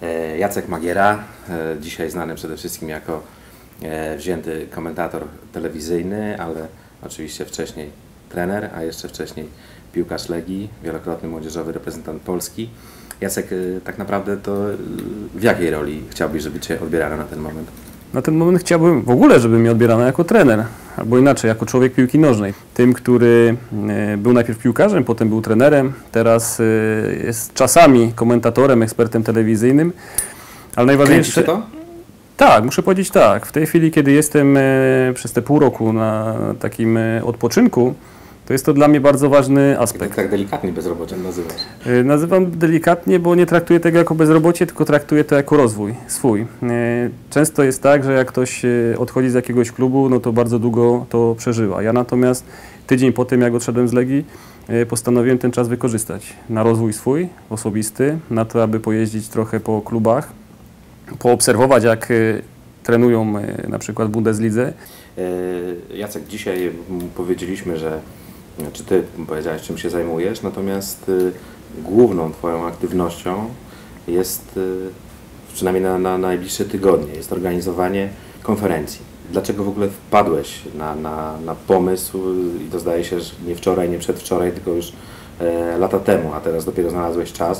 Jacek Magiera, dzisiaj znany przede wszystkim jako wzięty komentator telewizyjny, ale oczywiście wcześniej trener, a jeszcze wcześniej piłkarz Legii, wielokrotny młodzieżowy reprezentant Polski. Jacek, tak naprawdę to w jakiej roli chciałbyś, żeby Cię odbierano na ten moment? Na ten moment chciałbym w ogóle, żeby mnie odbierano jako trener, albo inaczej, jako człowiek piłki nożnej. Tym, który był najpierw piłkarzem, potem był trenerem, teraz jest czasami komentatorem, ekspertem telewizyjnym, ale najważniejsze... Kręci to? Tak, muszę powiedzieć tak. W tej chwili, kiedy jestem przez te pół roku na takim odpoczynku, to jest to dla mnie bardzo ważny aspekt. Tak delikatnie bezrobociem nazywasz? Nazywam delikatnie, bo nie traktuję tego jako bezrobocie, tylko traktuję to jako rozwój swój. Często jest tak, że jak ktoś odchodzi z jakiegoś klubu, no to bardzo długo to przeżywa. Ja natomiast tydzień po tym, jak odszedłem z Legii, postanowiłem ten czas wykorzystać na rozwój swój, osobisty, na to, aby pojeździć trochę po klubach, poobserwować, jak trenują na przykład w Bundeslidze. Jacek, dzisiaj powiedzieliśmy, że czy Ty powiedziałeś, czym się zajmujesz, natomiast główną Twoją aktywnością jest, przynajmniej na najbliższe tygodnie, jest organizowanie konferencji. Dlaczego w ogóle wpadłeś na pomysł, i to zdaje się, że nie wczoraj, nie przedwczoraj, tylko już lata temu, a teraz dopiero znalazłeś czas,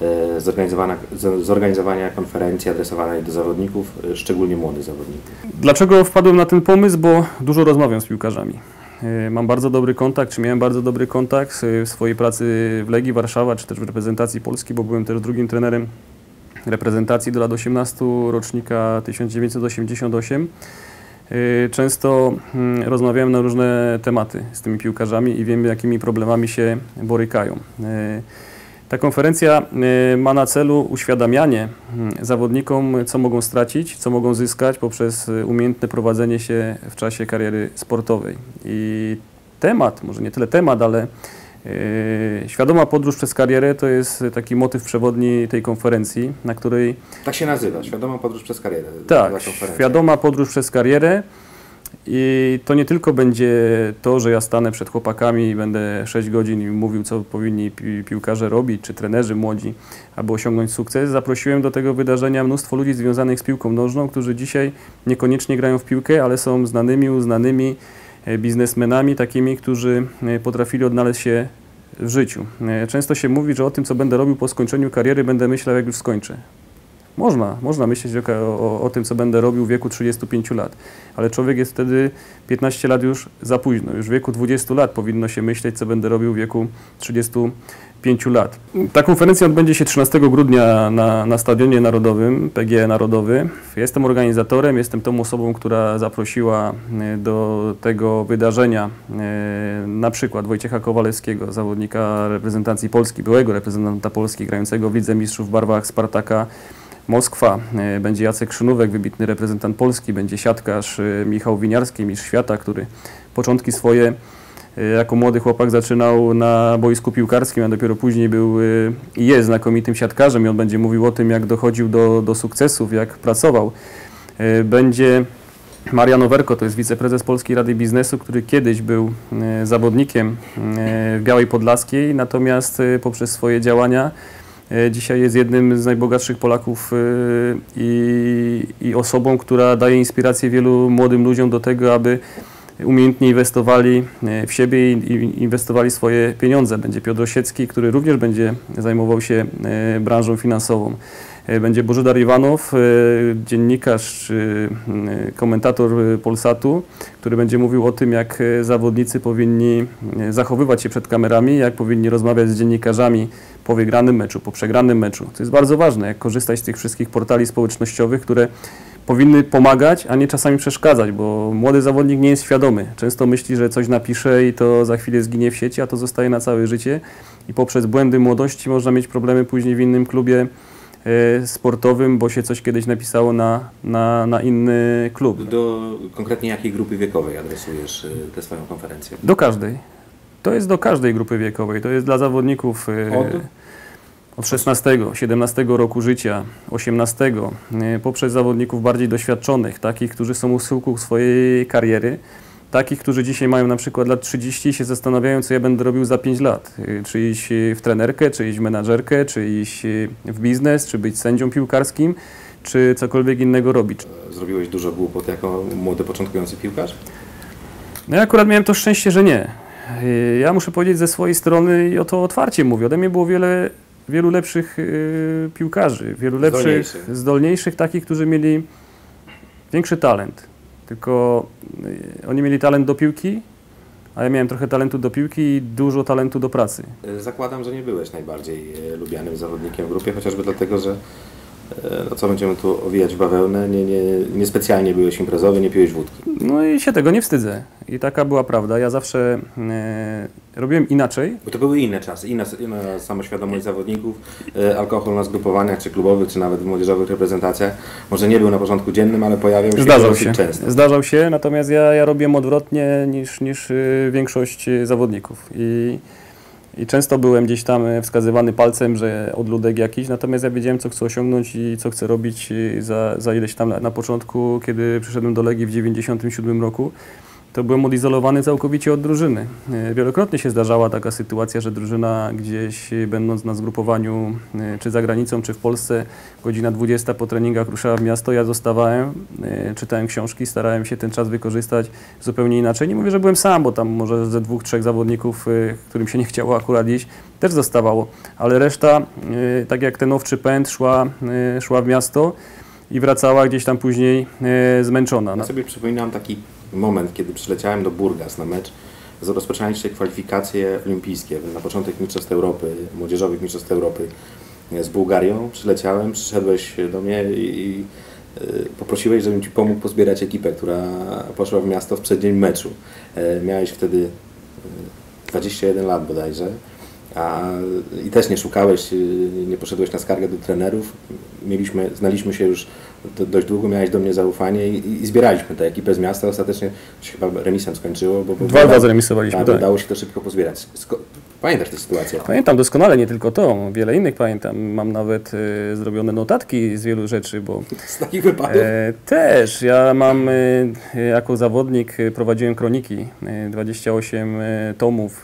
zorganizowania konferencji adresowanej do zawodników, szczególnie młodych zawodników. Dlaczego wpadłem na ten pomysł? Bo dużo rozmawiam z piłkarzami. Mam bardzo dobry kontakt, czy miałem bardzo dobry kontakt w swojej pracy w Legii Warszawa, czy też w reprezentacji Polski, bo byłem też drugim trenerem reprezentacji do lat 18 rocznika 1988. Często rozmawiałem na różne tematy z tymi piłkarzami i wiem, jakimi problemami się borykają. Ta konferencja ma na celu uświadamianie zawodnikom, co mogą stracić, co mogą zyskać poprzez umiejętne prowadzenie się w czasie kariery sportowej. I temat, może nie tyle temat, ale świadoma podróż przez karierę to jest taki motyw przewodni tej konferencji, na której... Tak się nazywa, świadoma podróż przez karierę. Tak, świadoma podróż przez karierę. I to nie tylko będzie to, że ja stanę przed chłopakami i będę 6 godzin i mówił, co powinni piłkarze robić, czy trenerzy młodzi, aby osiągnąć sukces. Zaprosiłem do tego wydarzenia mnóstwo ludzi związanych z piłką nożną, którzy dzisiaj niekoniecznie grają w piłkę, ale są znanymi, uznanymi biznesmenami, takimi, którzy potrafili odnaleźć się w życiu. Często się mówi, że o tym, co będę robił po skończeniu kariery, będę myślał, jak już skończę. Można myśleć o tym, co będę robił w wieku 35 lat, ale człowiek jest wtedy 15 lat już za późno. Już w wieku 20 lat powinno się myśleć, co będę robił w wieku 35 lat. Ta konferencja odbędzie się 13 grudnia na Stadionie Narodowym, PGE Narodowy. Jestem organizatorem, jestem tą osobą, która zaprosiła do tego wydarzenia na przykład Wojciecha Kowalewskiego, zawodnika reprezentacji Polski, byłego reprezentanta Polski, grającego w Lidze Mistrzów w barwach Spartaka Moskwa, będzie Jacek Szynówek, wybitny reprezentant Polski, będzie siatkarz Michał Winiarski, mistrz świata, który początki swoje jako młody chłopak zaczynał na boisku piłkarskim, a dopiero później był i jest znakomitym siatkarzem i on będzie mówił o tym, jak dochodził do sukcesów, jak pracował. Będzie Marian Owerko, to jest wiceprezes Polskiej Rady Biznesu, który kiedyś był zawodnikiem w Białej Podlaskiej, natomiast poprzez swoje działania dzisiaj jest jednym z najbogatszych Polaków i osobą, która daje inspirację wielu młodym ludziom do tego, aby umiejętnie inwestowali w siebie i inwestowali swoje pieniądze. Będzie Piotr Osiecki, który również będzie zajmował się branżą finansową. Będzie Bożydar Iwanow, dziennikarz, komentator Polsatu, który będzie mówił o tym, jak zawodnicy powinni zachowywać się przed kamerami, jak powinni rozmawiać z dziennikarzami po wygranym meczu, po przegranym meczu. To jest bardzo ważne, jak korzystać z tych wszystkich portali społecznościowych, które powinny pomagać, a nie czasami przeszkadzać, bo młody zawodnik nie jest świadomy. Często myśli, że coś napisze i to za chwilę zginie w sieci, a to zostaje na całe życie i poprzez błędy młodości można mieć problemy później w innym klubie sportowym, bo się coś kiedyś napisało na inny klub. Do konkretnie jakiej grupy wiekowej adresujesz tę swoją konferencję? Do każdej. To jest do każdej grupy wiekowej. To jest dla zawodników od 16, 17 roku życia, 18, poprzez zawodników bardziej doświadczonych, takich, którzy są u schyłku swojej kariery. takich, którzy dzisiaj mają na przykład lat 30 i się zastanawiają, co ja będę robił za 5 lat. Czy iść w trenerkę, czy iść w menadżerkę, czy iść w biznes, czy być sędzią piłkarskim, czy cokolwiek innego robić. Zrobiłeś dużo głupot jako młody, początkujący piłkarz? No ja akurat miałem to szczęście, że nie. Ja muszę powiedzieć ze swojej strony i o to otwarcie mówię. Ode mnie było wielu lepszych piłkarzy, wielu lepszych, zdolniejszych, takich, którzy mieli większy talent. Tylko oni mieli talent do piłki, a ja miałem trochę talentu do piłki i dużo talentu do pracy. Zakładam, że nie byłeś najbardziej lubianym zawodnikiem w grupie, chociażby dlatego, że no co będziemy tu owijać w bawełnę, nie specjalnie byłeś imprezowy, nie piłeś wódki. No i się tego nie wstydzę. I taka była prawda. Ja zawsze robiłem inaczej. Bo to były inne czasy, inna samoświadomość zawodników. Alkohol na zgrupowaniach, czy klubowych, czy nawet w młodzieżowych reprezentacjach może nie był na porządku dziennym, ale pojawiał się dosyć często. Zdarzał się, natomiast ja robiłem odwrotnie niż większość zawodników. I często byłem gdzieś tam wskazywany palcem, że odludek jakiś, natomiast ja wiedziałem, co chcę osiągnąć i co chcę robić za ileś tam lat. Na początku, kiedy przyszedłem do Legii w 1997 roku, to byłem odizolowany całkowicie od drużyny. Wielokrotnie się zdarzała taka sytuacja, że drużyna gdzieś będąc na zgrupowaniu, czy za granicą, czy w Polsce, godzina 20 po treningach ruszała w miasto, ja zostawałem, czytałem książki, starałem się ten czas wykorzystać zupełnie inaczej. Nie mówię, że byłem sam, bo tam może ze 2-3 zawodników, którym się nie chciało akurat iść, też zostawało, ale reszta, tak jak ten owczy pęd, szła w miasto i wracała gdzieś tam później zmęczona. Ja sobie przypominam taki moment, kiedy przyleciałem do Burgas na mecz, rozpoczynały się kwalifikacje olimpijskie, na początek Mistrzostw Europy, młodzieżowych Mistrzostw Europy z Bułgarią. Przyszedłeś do mnie i poprosiłeś, żebym Ci pomógł pozbierać ekipę, która poszła w miasto w przeddzień meczu. Miałeś wtedy 21 lat bodajże. I też nie szukałeś, nie poszedłeś na skargę do trenerów. Znaliśmy się już dość długo, miałeś do mnie zaufanie i zbieraliśmy tę ekipę z miasta. Ostatecznie się chyba remisem skończyło. Bo 2 razy remisowaliśmy, tak. Udało się to szybko pozbierać. Pamiętasz tę sytuację? Pamiętam doskonale, nie tylko to, wiele innych pamiętam. Mam nawet zrobione notatki z wielu rzeczy, bo... Z takich wypadków? Też. Ja mam, jako zawodnik prowadziłem kroniki, 28 tomów,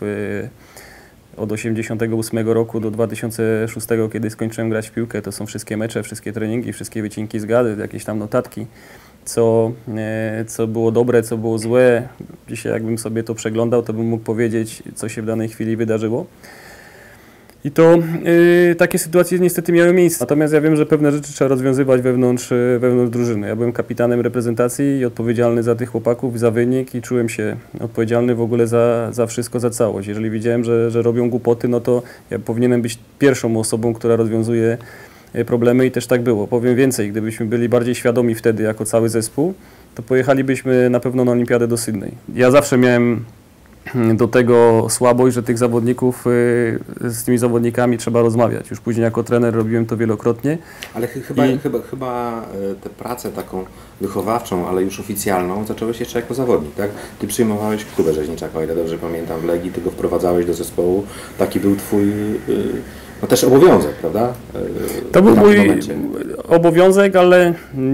od 1988 roku do 2006, kiedy skończyłem grać w piłkę. To są wszystkie mecze, wszystkie treningi, wszystkie wycinki z gady, jakieś tam notatki, co było dobre, co było złe. Dzisiaj jakbym sobie to przeglądał, to bym mógł powiedzieć, co się w danej chwili wydarzyło. I to takie sytuacje niestety miały miejsce. Natomiast ja wiem, że pewne rzeczy trzeba rozwiązywać wewnątrz drużyny. Ja byłem kapitanem reprezentacji i odpowiedzialny za tych chłopaków, za wynik i czułem się odpowiedzialny w ogóle za wszystko, za całość. Jeżeli widziałem, że robią głupoty, no to ja powinienem być pierwszą osobą, która rozwiązuje problemy i też tak było. Powiem więcej, gdybyśmy byli bardziej świadomi wtedy jako cały zespół, to pojechalibyśmy na pewno na olimpiadę do Sydney. Ja zawsze miałem do tego słabość, że tych zawodników, z tymi zawodnikami trzeba rozmawiać. Już później jako trener robiłem to wielokrotnie. Ale chyba tę pracę taką wychowawczą, ale już oficjalną zacząłeś jeszcze jako zawodnik, tak? Ty przyjmowałeś Kubę Rzeźniczaka, o ile dobrze pamiętam, w Legii, ty go wprowadzałeś do zespołu. Taki był twój no też obowiązek, prawda? To był mój obowiązek, ale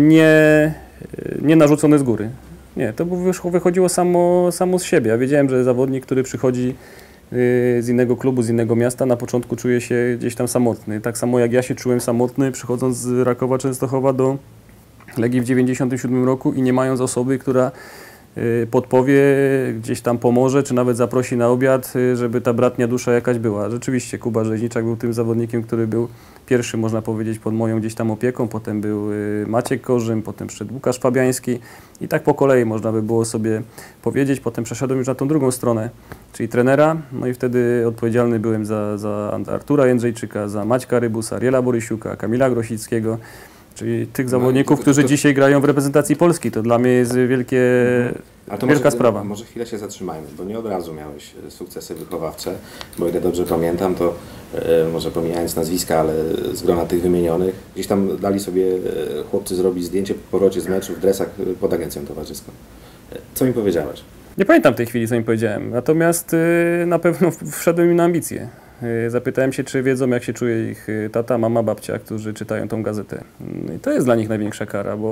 nie narzucony z góry. Nie, to wychodziło samo z siebie. Ja wiedziałem, że zawodnik, który przychodzi z innego klubu, z innego miasta, na początku czuje się gdzieś tam samotny. Tak samo jak ja się czułem samotny, przychodząc z Rakowa Częstochowa do Legii w 1997 roku i nie mając osoby, która podpowie, gdzieś tam pomoże, czy nawet zaprosi na obiad, żeby ta bratnia dusza jakaś była. Rzeczywiście Kuba Rzeźniczak był tym zawodnikiem, który był pierwszy, można powiedzieć, pod moją gdzieś tam opieką, potem był Maciek Korzym, potem przyszedł Łukasz Fabiański i tak po kolei można by było sobie powiedzieć. Potem przeszedłem już na tą drugą stronę, czyli trenera, no i wtedy odpowiedzialny byłem za Artura Jędrzejczyka, za Maćka Rybusa, Ariela Borysiuka, Kamila Grosickiego, czyli tych zawodników, którzy dzisiaj grają w reprezentacji Polski. To dla mnie jest wielka sprawa. Może chwilę się zatrzymajmy, bo nie od razu miałeś sukcesy wychowawcze, bo ile dobrze pamiętam, to może pomijając nazwiska, ale z grona tych wymienionych, gdzieś tam dali sobie chłopcy zrobić zdjęcie po powrocie z meczu w dresach pod agencją towarzyską. Co mi powiedziałeś? Nie pamiętam w tej chwili, co im powiedziałem, natomiast na pewno wszedłem im na ambicje. Zapytałem się, czy wiedzą, jak się czuje ich tata, mama, babcia, którzy czytają tą gazetę. I to jest dla nich największa kara, bo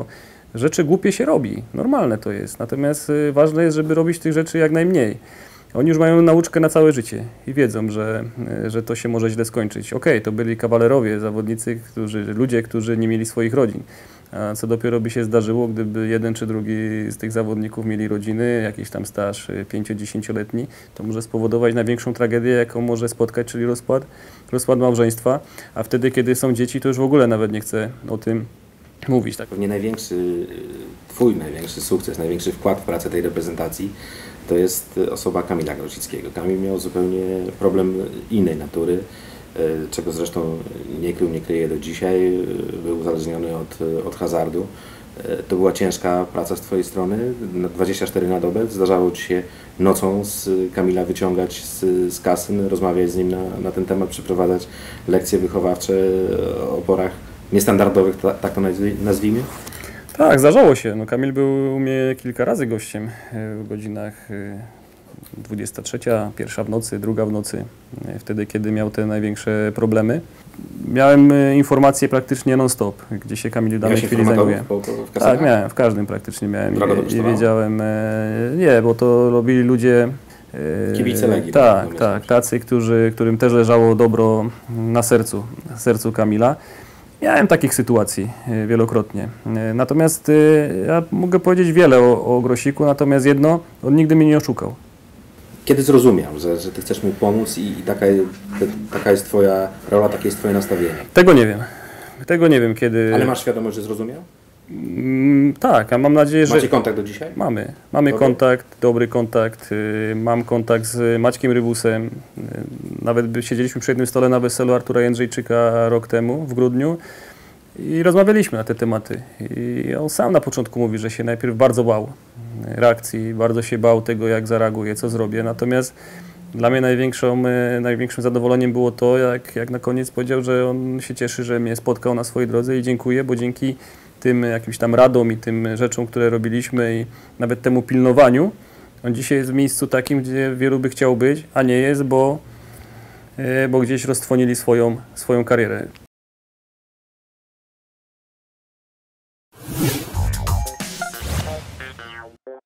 Rzeczy głupie się robi, normalne to jest, natomiast ważne jest, żeby robić tych rzeczy jak najmniej. Oni już mają nauczkę na całe życie i wiedzą, że to się może źle skończyć. Okej, to byli kawalerowie, zawodnicy, ludzie, którzy nie mieli swoich rodzin. A co dopiero by się zdarzyło, gdyby jeden czy drugi z tych zawodników mieli rodziny, jakiś tam staż 5-10-letni, to może spowodować największą tragedię, jaką może spotkać, czyli rozpad małżeństwa. A wtedy, kiedy są dzieci, to już w ogóle nawet nie chcę o tym mówić. Tak? Pewnie twój największy sukces, największy wkład w pracę tej reprezentacji to jest osoba Kamila Grosickiego. Kamil miał zupełnie problem innej natury, czego zresztą nie krył, nie kryje do dzisiaj. Był uzależniony od hazardu. To była ciężka praca z Twojej strony, 24 na dobę. Zdarzało Ci się nocą z Kamila wyciągać z kasyn, rozmawiać z nim na ten temat, przeprowadzać lekcje wychowawcze o porach niestandardowych, tak to nazwijmy? Tak, zdarzało się. No, Kamil był u mnie kilka razy gościem w godzinach 23, 1 w nocy, 2 w nocy, wtedy, kiedy miał te największe problemy. Miałem informacje praktycznie non-stop, gdzie się Kamil w danej chwili zajmuje. Tak, miałem, w każdym praktycznie miałem i wiedziałem, nie, bo to robili ludzie, kibice Legii. Tak, tacy, którym też leżało dobro na sercu Kamila. Miałem takich sytuacji wielokrotnie. Natomiast ja mogę powiedzieć wiele o Grosiku, natomiast jedno, on nigdy mnie nie oszukał. Kiedy zrozumiał, że Ty chcesz mu pomóc i taka jest Twoja rola, takie jest Twoje nastawienie? Tego nie wiem, kiedy... Ale masz świadomość, że zrozumiał? Tak, a mam nadzieję, że... Macie kontakt do dzisiaj? Mamy kontakt, dobry kontakt. Mam kontakt z Maćkiem Rybusem. Nawet siedzieliśmy przy jednym stole na weselu Artura Jędrzejczyka rok temu, w grudniu. I rozmawialiśmy na te tematy. I on sam na początku mówi, że się najpierw bardzo bał reakcji, bardzo się bał tego, jak zareaguję, co zrobię. Natomiast dla mnie największym zadowoleniem było to, jak na koniec powiedział, że on się cieszy, że mnie spotkał na swojej drodze i dziękuję, bo dzięki tym jakimś tam radom i tym rzeczom, które robiliśmy i nawet temu pilnowaniu, on dzisiaj jest w miejscu takim, gdzie wielu by chciał być, a nie jest, bo gdzieś roztrwonili swoją karierę.